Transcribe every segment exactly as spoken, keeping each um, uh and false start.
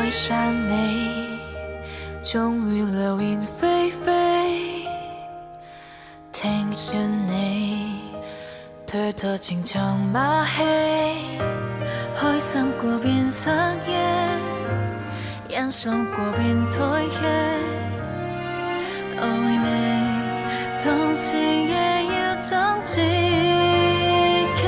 爱上你，終於流言霏霏。聽說你推脱情長馬戲，開心過便失憶，欣賞過便退卻。愛你，同時也要裝自己。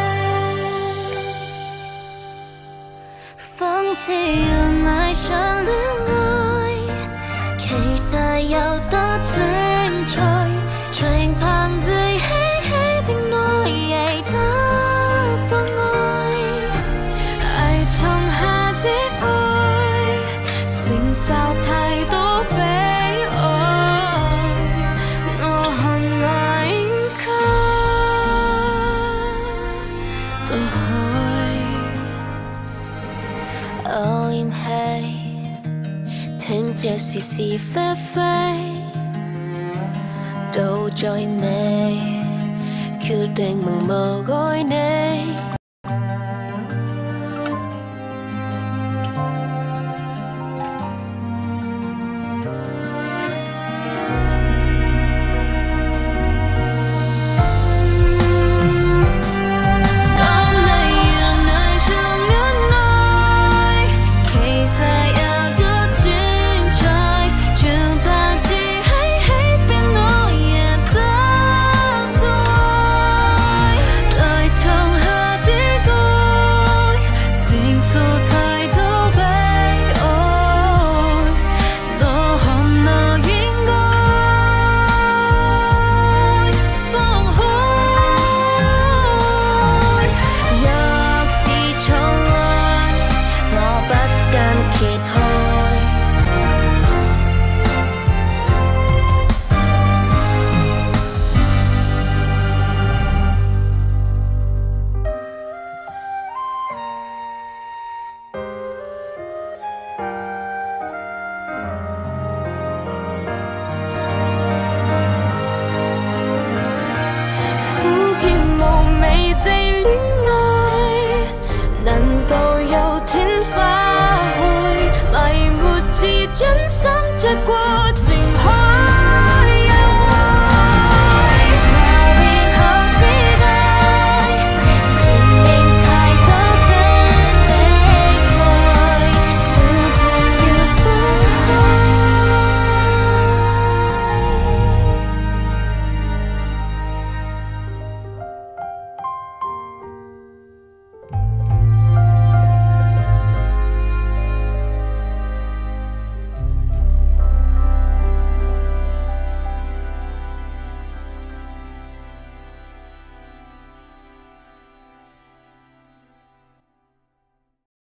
仿似人愛上戀愛，其實有多精彩，全憑最嬉戲並愛亦得到愛。愛從下跌愛，承受太多悲哀，我很難應該渡海。我厭棄聽着是是非非，到最尾決定盲目愛你。真心這過